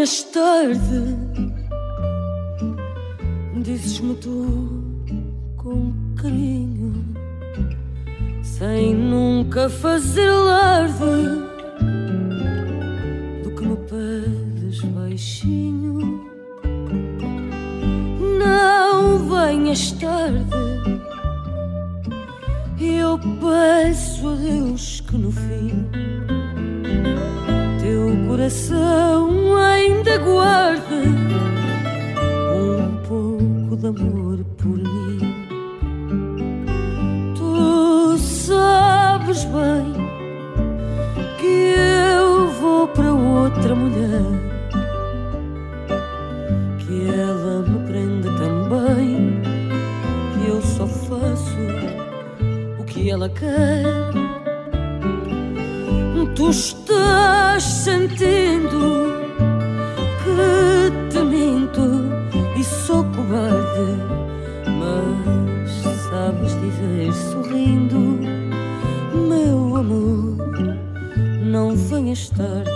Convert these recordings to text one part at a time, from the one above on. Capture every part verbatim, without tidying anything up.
venhas tarde. Dizes-me tu com carinho, sem nunca fazer alarde do que me pedes baixinho. Não venhas tarde, eu peço a Deus que no fim teu coração ainda guarde um pouco de amor por mim. Tu sabes bem que eu vou para outra mulher, que ela me prende também, que eu só faço o que ela quer. Tu estás sentindo que te minto e sou cobarde, mas sabes dizer sorrindo: meu amor, não venhas tarde.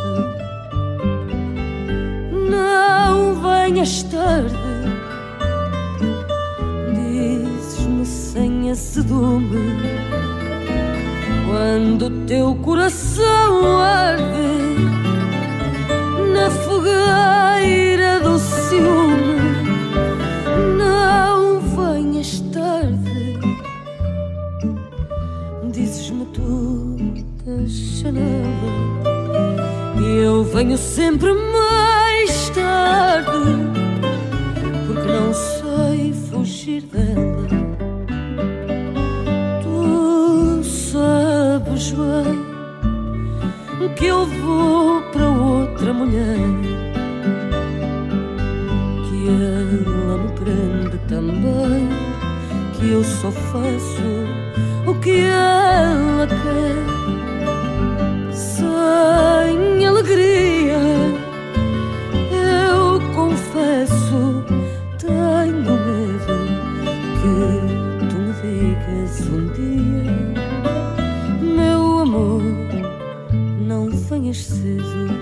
Não venhas tarde, dizes-me sem azedume, quando o teu coração arde na fogueira do ciúme. Não venhas tarde, dizes-me tu da janela, e eu venho sempre mais tarde, porque não sei fugir dela. Tu sabes bem que eu vou para outra mulher, que ela me prende também, que eu só faço o que ela quer. Sem alegria, eu confesso, tenho medo que tu me digas um dia: meu amor, não venhas cedo.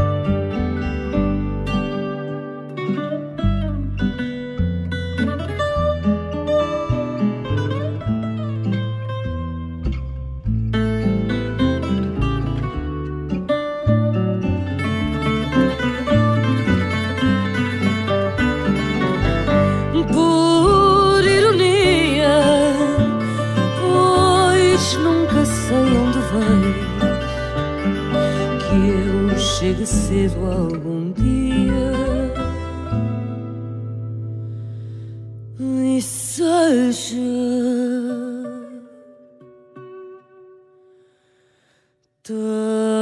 Por ironia, pois nunca sei onde vais, que eu chegue cedo algum dia e seja tarde.